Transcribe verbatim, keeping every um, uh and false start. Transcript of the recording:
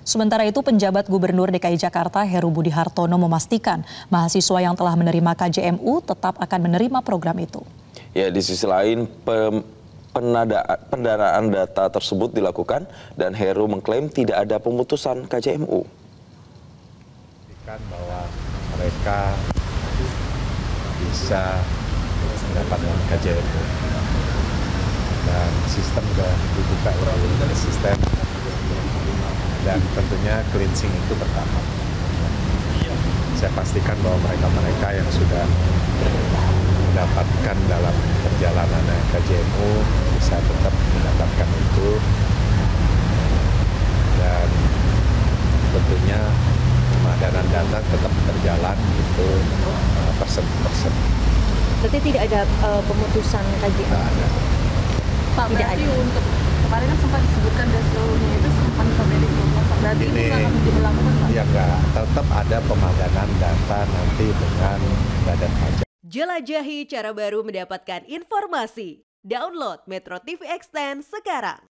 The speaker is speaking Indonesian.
Sementara itu, penjabat Gubernur D K I Jakarta Heru Budi Hartono memastikan mahasiswa yang telah menerima K J M U tetap akan menerima program itu. Ya, di sisi lain pem, penada, pendanaan data tersebut dilakukan dan Heru mengklaim tidak ada pemutusan K J M U. Bahwa mereka bisa mendapatkan K J M U dan sistem sudah dibuka itu sistem dan tentunya cleansing itu pertama. Saya pastikan bahwa mereka-mereka yang sudah mendapatkan dalam perjalanan K J M U bisa tetap mendapatkan itu dan tentunya pemadanan data tetap berjalan itu persen-persen. Berarti tidak ada uh, pemutusan K J M U? Tidak ada. Pak, tidak berarti ada. Untuk kemarin kan sempat disebutkan dasarnya itu sempat sampai di berarti ini, itu akan dilakukan, Pak? Ya enggak, tetap ada pemadanan data nanti dengan badan pajak. Jelajahi cara baru mendapatkan informasi. Download Metro T V Extend sekarang.